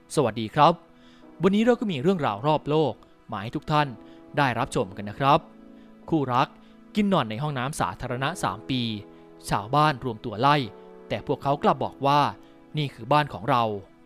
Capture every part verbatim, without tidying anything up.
สวัสดีครับวันนี้เราก็มีเรื่องราวรอบโลกมาให้ทุกท่านได้รับชมกันนะครับคู่รักกินนอนในห้องน้ำสาธารณะสามปีชาวบ้านรวมตัวไล่แต่พวกเขากลับบอกว่านี่คือบ้านของเรา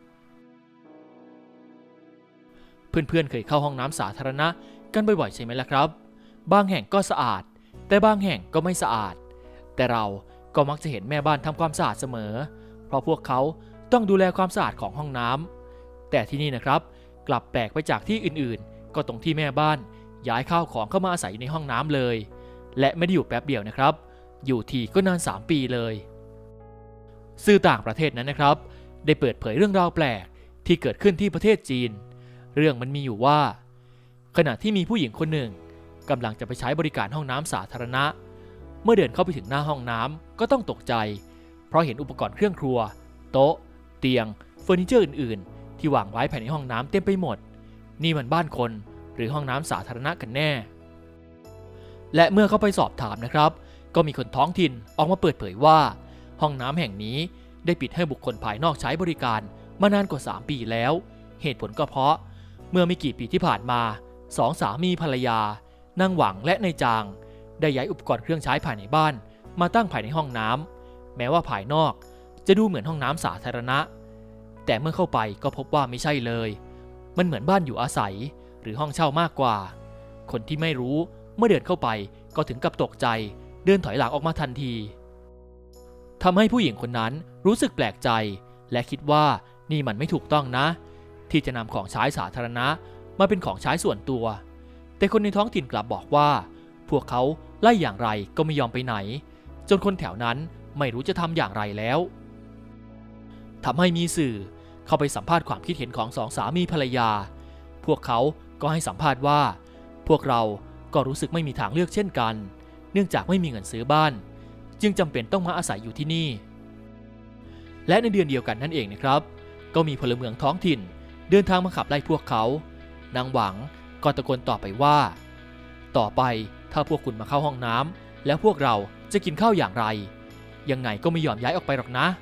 เพื่อนๆเคยเข้าห้องน้ำสาธารณะกันบ่อยๆใช่ไหมล่ะครับบางแห่งก็สะอาดแต่บางแห่งก็ไม่สะอาดแต่เราก็มักจะเห็นแม่บ้านทำความสะอาดเสมอเพราะพวกเขาต้องดูแลความสะอาดของห้องน้ำแต่ที่นี่นะครับกลับแปลกไปจากที่อื่นๆก็ตรงที่แม่บ้านย้ายข้าวของเข้ามาอาศัยในห้องน้ำเลยและไม่ได้อยู่แป๊บเดียวนะครับอยู่ทีก็นานสามปีเลยสื่อต่างประเทศนั้นนะครับได้เปิดเผยเรื่องราวแปลกที่เกิดขึ้นที่ประเทศจีนเรื่องมันมีอยู่ว่าขณะที่มีผู้หญิงคนหนึ่งกำลังจะไปใช้บริการห้องน้ำสาธารณะเมื่อเดินเข้าไปถึงหน้าห้องน้ำก็ต้องตกใจเพราะเห็นอุปกรณ์เครื่องครัวโต๊ะเตียงเฟอร์นิเจอร์อื่นๆที่วางไว้ภายในห้องน้ำเต็มไปหมดนี่มันบ้านคนหรือห้องน้ำสาธารณะกันแน่และเมื่อเข้าไปสอบถามนะครับก็มีคนท้องถิ่นออกมาเปิดเผยว่าห้องน้ำแห่งนี้ได้ปิดให้บุคคลภายนอกใช้บริการมานานกว่าสามปีแล้วเหตุผลก็เพราะเมื่อไม่กี่ปีที่ผ่านมาสองสามีภรรยานางหวังและนายจางได้ย้ายอุปกรณ์เครื่องใช้ภายในบ้านมาตั้งภายในห้องน้ำแม้ว่าภายนอกจะดูเหมือนห้องน้ำสาธารณะแต่เมื่อเข้าไปก็พบว่าไม่ใช่เลยมันเหมือนบ้านอยู่อาศัยหรือห้องเช่ามากกว่าคนที่ไม่รู้เมื่อเดินเข้าไปก็ถึงกับตกใจเดินถอยหลังออกมาทันทีทำให้ผู้หญิงคนนั้นรู้สึกแปลกใจและคิดว่านี่มันไม่ถูกต้องนะที่จะนำของใช้สาธารณะมาเป็นของใช้ส่วนตัวแต่คนในท้องถิ่นกลับบอกว่าพวกเขาไล่อย่างไรก็ไม่ยอมไปไหนจนคนแถวนั้นไม่รู้จะทำอย่างไรแล้วทำให้มีสื่อเข้าไปสัมภาษณ์ความคิดเห็นของสองสามีภรรยาพวกเขาก็ให้สัมภาษณ์ว่าพวกเราก็รู้สึกไม่มีทางเลือกเช่นกันเนื่องจากไม่มีเงินซื้อบ้านจึงจำเป็นต้องมาอาศัยอยู่ที่นี่และในเดือนเดียวกันนั่นเองนะครับก็มีพลเมืองท้องถิ่นเดินทางมาขับไล่พวกเขานางหวังก็ตะโกนต่อไปว่าต่อไปถ้าพวกคุณมาเข้าห้องน้ำแล้วพวกเราจะกินข้าวอย่างไรยังไงก็ไม่ยอมย้ายออกไปหรอกนะ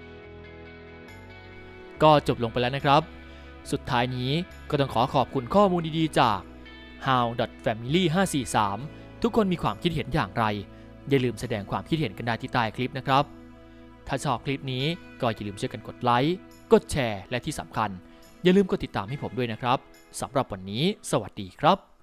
ก็จบลงไปแล้วนะครับสุดท้ายนี้ก็ต้องขอขอบคุณข้อมูลดีๆจาก ฮาว ดอท แฟมิลี่ ห้า สี่ สาม ทุกคนมีความคิดเห็นอย่างไรอย่าลืมแสดงความคิดเห็นกันได้ที่ใต้คลิปนะครับถ้าชอบคลิปนี้ก็อย่าลืมช่วยกันกดไลค์กดแชร์และที่สำคัญอย่าลืมกดติดตามให้ผมด้วยนะครับสำหรับวันนี้สวัสดีครับ